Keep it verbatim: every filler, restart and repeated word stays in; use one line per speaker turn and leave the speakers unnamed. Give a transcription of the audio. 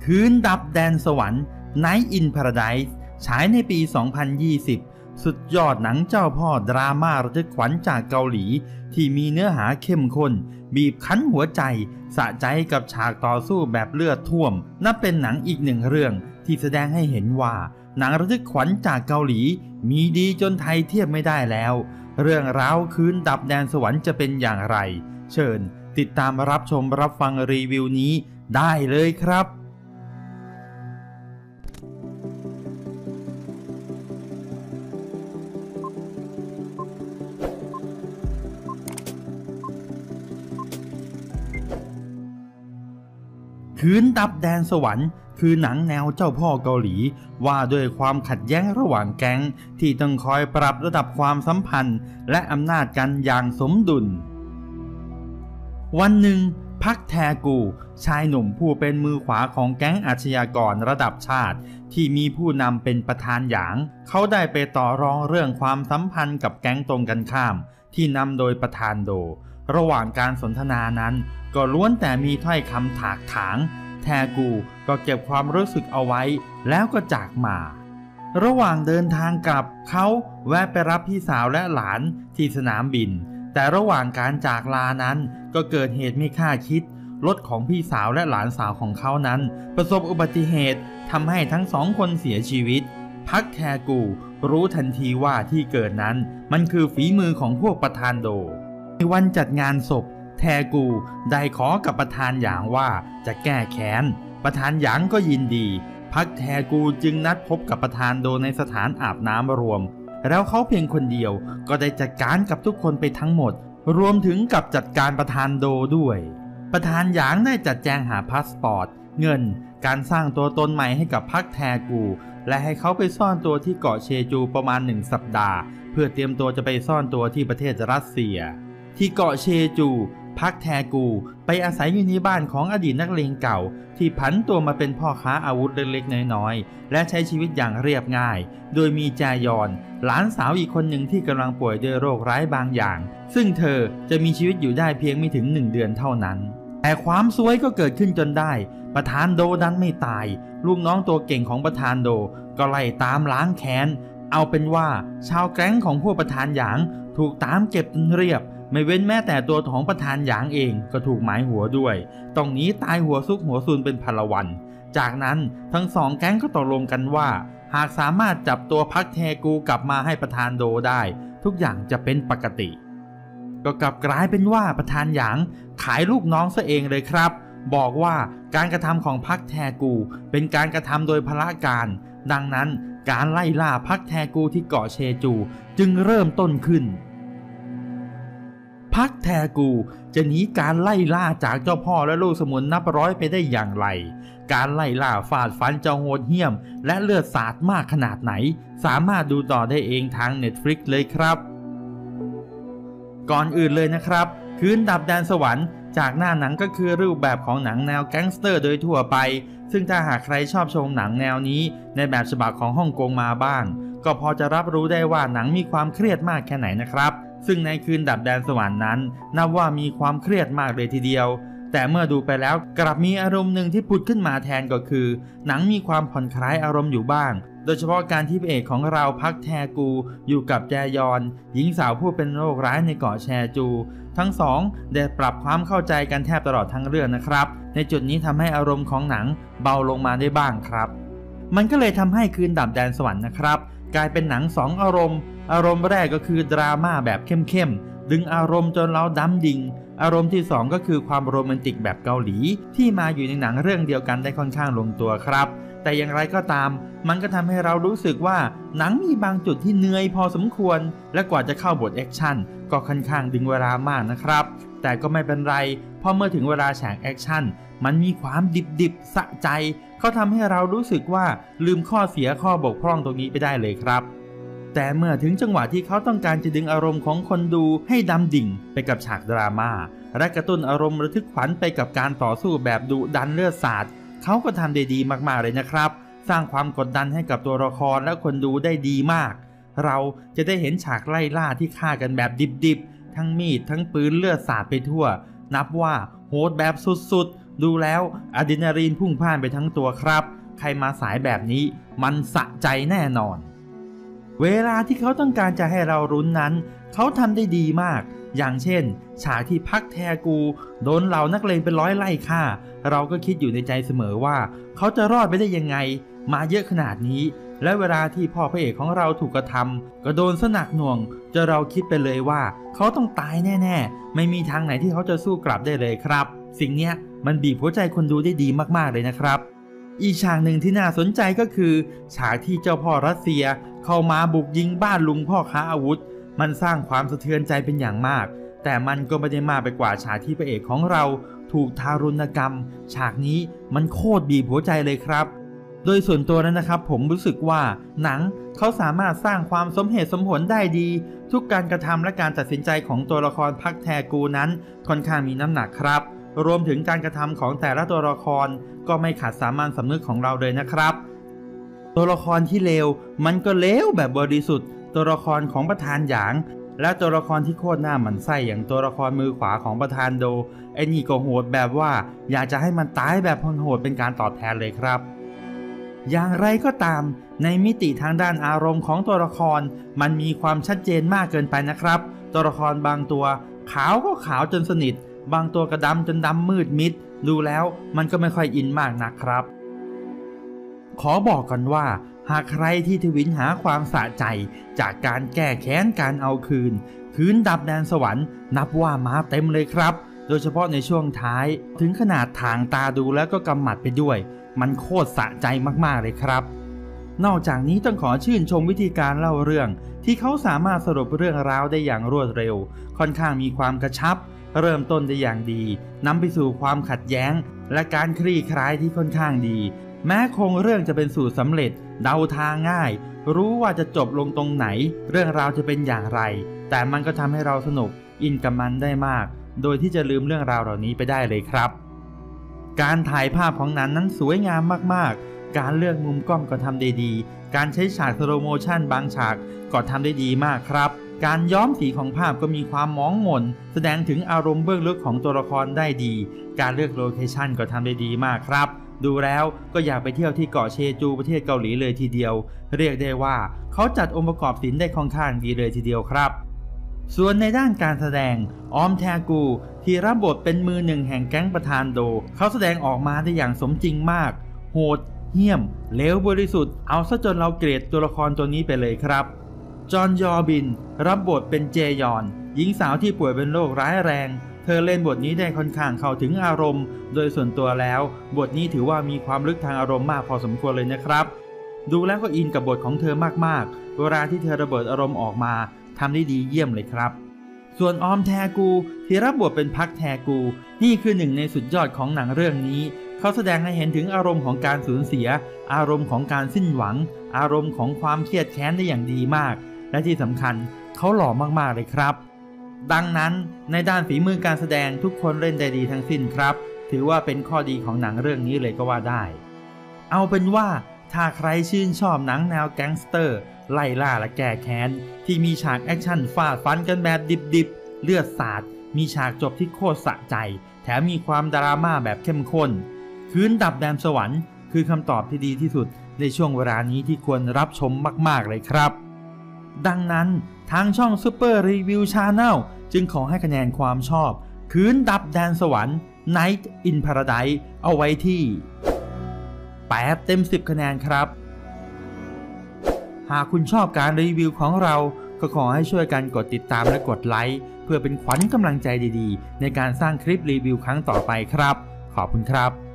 คืนดับแดนสวรรค์ Night in Paradise ฉายในปี สองพันยี่สิบ สุดยอดหนังเจ้าพ่อดราม่าระทึกขวัญจากเกาหลีที่มีเนื้อหาเข้มข้นบีบคั้นหัวใจสะใจกับฉากต่อสู้แบบเลือดท่วมนับเป็นหนังอีกหนึ่งเรื่องที่แสดงให้เห็นว่าหนังระทึกขวัญจากเกาหลีมีดีจนไทยเทียบไม่ได้แล้วเรื่องราวคืนดับแดนสวรรค์จะเป็นอย่างไรเชิญติดตามรับชมรับฟังรีวิวนี้ได้เลยครับคืนดับแดนสวรรค์คือหนังแนวเจ้าพ่อเกาหลีว่าด้วยความขัดแย้งระหว่างแก๊งที่ต้องคอยปรับระดับความสัมพันธ์และอำนาจกันอย่างสมดุลวันหนึ่งพักแทกูชายหนุ่มผู้เป็นมือขวาของแก๊งอาชญากรระดับชาติที่มีผู้นำเป็นประธานหยางเขาได้ไปต่อรองเรื่องความสัมพันธ์กับแก๊งตรงกันข้ามที่นำโดยประธานโดระหว่างการสนทนานั้นก็ล้วนแต่มีถ้อยคำถากถางแทกูก็เก็บความรู้สึกเอาไว้แล้วก็จากมาระหว่างเดินทางกลับเขาแวะไปรับพี่สาวและหลานที่สนามบินแต่ระหว่างการจากลานั้นก็เกิดเหตุไม่คาดคิดรถของพี่สาวและหลานสาวของเขานั้นประสบอุบัติเหตุทำให้ทั้งสองคนเสียชีวิตพักแทกูรู้ทันทีว่าที่เกิดนั้นมันคือฝีมือของพวกประธานโดในวันจัดงานศพแทกูได้ขอกับประธานหยางว่าจะแก้แค้นประธานหยางก็ยินดีพักแทกูจึงนัดพบกับประธานโดในสถานอาบน้ำรวมแล้วเขาเพียงคนเดียวก็ได้จัดการกับทุกคนไปทั้งหมดรวมถึงกับจัดการประธานโดด้วยประธานหยางได้จัดแจงหาพาสปอร์ตเงินการสร้างตัวตนใหม่ให้กับพักแทกูและให้เขาไปซ่อนตัวที่เกาะเชจูประมาณหนึ่งสัปดาห์เพื่อเตรียมตัวจะไปซ่อนตัวที่ประเทศรัสเซียที่เกาะเชจูพักแทกูไปอาศัยอยู่ในบ้านของอดีตนักเลงเก่าที่ผันตัวมาเป็นพ่อค้าอาวุธเล็กๆน้อยๆและใช้ชีวิตอย่างเรียบง่ายโดยมีแจยอนหลานสาวอีกคนหนึ่งที่กำลังป่วยด้วยโรคร้ายบางอย่างซึ่งเธอจะมีชีวิตอยู่ได้เพียงไม่ถึงหนึ่งเดือนเท่านั้นแต่ความซวยก็เกิดขึ้นจนได้ประธานโดดันไม่ตายลูกน้องตัวเก่งของประธานโดก็ไล่ตามล้างแค้นเอาเป็นว่าชาวแก๊งของพวกประธานหยางถูกตามเก็บจนเรียบไม่เว้นแม้แต่ตัวของประธานหยางเองก็ถูกหมายหัวด้วยต้องหนีตายหัวซุกหัวซุนเป็นพลวันจากนั้นทั้งสองแก๊งก็ตกลงกันว่าหากสามารถจับตัวพักแทกูกลับมาให้ประธานโดได้ทุกอย่างจะเป็นปกติก็กลับกลายเป็นว่าประธานหยางขายลูกน้องซะเองเลยครับบอกว่าการกระทำของพักแทกูเป็นการกระทำโดยพละการดังนั้นการไล่ล่าพักแทกูที่เกาะเชจูจึงเริ่มต้นขึ้นพักแทกูจะหนีการไล่ล่าจากเจ้าพ่อและลูกสมุนนับร้อยไปได้อย่างไรการไล่ล่าฟาดฟันจะโหดเหี้ยมและเลือดสาดมากขนาดไหนสามารถดูต่อได้เองทาง Netflix เลยครับก่อนอื่นเลยนะครับคืนดับแดนสวรรค์จากหน้าหนังก็คือรูปแบบของหนังแนวแก๊งสเตอร์โดยทั่วไปซึ่งถ้าหากใครชอบชมหนังแนวนี้ในแบบฉบับของฮ่องกงมาบ้างก็พอจะรับรู้ได้ว่าหนังมีความเครียดมากแค่ไหนนะครับซึ่งในคืนดับแดนสวรรค์นั้นนับว่ามีความเครียดมากเลยทีเดียวแต่เมื่อดูไปแล้วกลับมีอารมณ์หนึ่งที่ผุดขึ้นมาแทนก็คือหนังมีความผ่อนคลายอารมณ์อยู่บ้างโดยเฉพาะการที่พระเอกของเราพักแทกูอยู่กับแจยอนหญิงสาวผู้เป็นโรคร้ายในเกาะแชจูทั้งสองได้ปรับความเข้าใจกันแทบตลอดทั้งเรื่องนะครับในจุดนี้ทำให้อารมณ์ของหนังเบาลงมาได้บ้างครับมันก็เลยทำให้คืนดับแดนสวรรค์นะครับกลายเป็นหนังสองอารมณ์อารมณ์แรกก็คือดราม่าแบบเข้มๆดึงอารมณ์จนเราดำดิ่งอารมณ์ที่สองก็คือความโรแมนติกแบบเกาหลีที่มาอยู่ในหนังเรื่องเดียวกันได้ค่อนข้างลงตัวครับแต่อย่างไรก็ตามมันก็ทำให้เรารู้สึกว่าหนังมีบางจุดที่เหนื่อยพอสมควรและกว่าจะเข้าบทแอคชั่นก็ค่อนข้างดึงเวลามากนะครับแต่ก็ไม่เป็นไรเพราะเมื่อถึงเวลาฉากแอคชั่นมันมีความดิบๆสะใจเขาทำให้เรารู้สึกว่าลืมข้อเสียข้อบกพร่องตรงนี้ไปได้เลยครับแต่เมื่อถึงจังหวะที่เขาต้องการจะดึงอารมณ์ของคนดูให้ดำดิ่งไปกับฉากดราม่าและกระตุ้นอารมณ์ระทึกขวัญไปกับการต่อสู้แบบดุดันเลือดสาดเขาก็ทำได้ดีมากๆเลยนะครับสร้างความกดดันให้กับตัวละครและคนดูได้ดีมากเราจะได้เห็นฉากไล่ล่าที่ฆ่ากันแบบดิบๆทั้งมีดทั้งปืนเลือดสาดไปทั่วนับว่าโหดแบบสุดๆดูแล้วอะดรีนาลีนพุ่งพ่านไปทั้งตัวครับใครมาสายแบบนี้มันสะใจแน่นอนเวลาที่เขาต้องการจะให้เรารุ้นนั้นเขาทำได้ดีมากอย่างเช่นฉากที่พักแทกูโดนเหล่านักเลงเป็นร้อยไล่ฆ่าเราก็คิดอยู่ในใจเสมอว่าเขาจะรอดไปได้ยังไงมาเยอะขนาดนี้และเวลาที่พ่อพระเอกของเราถูกกระทำก็โดนสนักหน่วงจะเราคิดไปเลยว่าเขาต้องตายแน่ๆไม่มีทางไหนที่เขาจะสู้กลับได้เลยครับสิ่งเนี้ยมันบีบหัวใจคนดูได้ดีมากๆเลยนะครับอีกฉากหนึ่งที่น่าสนใจก็คือฉากที่เจ้าพ่อรัสเซียเข้ามาบุกยิงบ้านลุงพ่อค้าอาวุธมันสร้างความสะเทือนใจเป็นอย่างมากแต่มันก็ไม่ได้มากไปกว่าฉากที่พระเอกของเราถูกทารุณกรรมฉากนี้มันโคตรบีบหัวใจเลยครับโดยส่วนตัวนั้นนะครับผมรู้สึกว่าหนังเขาสามารถสร้างความสมเหตุสมผลได้ดีทุกการกระทำและการตัดสินใจของตัวละครพักแทกูนั้นค่อนข้างมีน้ำหนักครับรวมถึงการกระทำของแต่ละตัวละครก็ไม่ขัดสามัญสำนึกของเราเลยนะครับตัวละครที่เลวมันก็เลวแบบบริสุทธิ์ตัวละครของประธานหยางและตัวละครที่โคตรหน้าหมันไส้อย่างตัวละครมือขวาของประธานโดไอ้นี่ก็โหดแบบว่าอยากจะให้มันตายแบบโหดเป็นการตอบแทนเลยครับอย่างไรก็ตามในมิติทางด้านอารมณ์ของตัวละครมันมีความชัดเจนมากเกินไปนะครับตัวละครบางตัวขาวก็ขาวจนสนิทบางตัวกระดำจนดำมืดมิดดูแล้วมันก็ไม่ค่อยอินมากนักครับขอบอกกันว่าหากใครที่ทวินหาความสะใจจากการแก้แค้นการเอาคืนคืนดับแดนสวรรค์นับว่ามาเต็มเลยครับโดยเฉพาะในช่วงท้ายถึงขนาดทางตาดูแล้วก็กำหมัดไปด้วยมันโคตรสะใจมากๆเลยครับนอกจากนี้ต้องขอชื่นชมวิธีการเล่าเรื่องที่เขาสามารถสรุปเรื่องราวได้อย่างรวดเร็วค่อนข้างมีความกระชับเริ่มต้นได้อย่างดีนำไปสู่ความขัดแย้งและการคลี่คลายที่ค่อนข้างดีแม้โครงเรื่องจะเป็นสูตรสำเร็จเดาทางง่ายรู้ว่าจะจบลงตรงไหนเรื่องราวจะเป็นอย่างไรแต่มันก็ทำให้เราสนุกอินกับมันได้มากโดยที่จะลืมเรื่องราวเหล่านี้ไปได้เลยครับการถ่ายภาพของหนังนั้นสวยงามมากๆการเลือกมุมกล้องก็ทำได้ดีการใช้ฉากสโลโมชั่นบางฉากก็ทำได้ดีมากครับการย้อมสีของภาพก็มีความมองหม่นแสดงถึงอารมณ์เบื้องลึกของตัวละครได้ดีการเลือกโลเคชั่นก็ทำได้ดีมากครับดูแล้วก็อยากไปเที่ยวที่เกาะเชจูประเทศเกาหลีเลยทีเดียวเรียกได้ว่าเขาจัดองค์ประกอบศิลป์ได้ค่อนข้างดีเลยทีเดียวครับส่วนในด้านการแสดงออมแทกูที่รับบทเป็นมือหนึ่งแห่งแก๊งประธานโดเขาแสดงออกมาได้อย่างสมจริงมากโหดเหี้ยมเลวบริสุทธิ์เอาซะจนเราเกลียดตัวละครตัวนี้ไปเลยครับจอนยอบินรับบทเป็นเจยอนหญิงสาวที่ป่วยเป็นโรคร้ายแรงเธอเล่นบทนี้ได้ค่อนข้างเข้าถึงอารมณ์โดยส่วนตัวแล้วบทนี้ถือว่ามีความลึกทางอารมณ์มากพอสมควรเลยนะครับดูแล้วก็อินกับบทของเธอมากๆเวลาที่เธอระเบิดอารมณ์ออกมาทำได้ดีเยี่ยมเลยครับส่วนออมแทกูที่รับบทเป็นพักแทกูนี่คือหนึ่งในสุดยอดของหนังเรื่องนี้เขาแสดงให้เห็นถึงอารมณ์ของการสูญเสียอารมณ์ของการสิ้นหวังอารมณ์ของความเครียดแค้นได้อย่างดีมากและที่สำคัญเขาหล่อมากๆเลยครับดังนั้นในด้านฝีมือการแสดงทุกคนเล่นได้ดีทั้งสิ้นครับถือว่าเป็นข้อดีของหนังเรื่องนี้เลยก็ว่าได้เอาเป็นว่าถ้าใครชื่นชอบหนังแนวแก๊งสเตอร์ไล่ล่าและแก้แค้นที่มีฉากแอคชั่นฟาดฟันกันแบบดิบๆเลือดสาดมีฉากจบที่โคตรสะใจแถมมีความดราม่าแบบเข้มข้นคืนดับแดนสวรรค์คือคำตอบที่ดีที่สุดในช่วงเวลานี้ที่ควรรับชมมากๆเลยครับดังนั้นทางช่อง Super Review Channel จึงขอให้คะแนนความชอบคืนดับแดนสวรรค์ Night in Paradise เอาไว้ที่แปดเต็มสิบคะแนนครับหากคุณชอบการรีวิวของเราก็ขอให้ช่วยกันกดติดตามและกดไลค์เพื่อเป็นขวัญกำลังใจดีๆในการสร้างคลิปรีวิวครั้งต่อไปครับขอบคุณครับ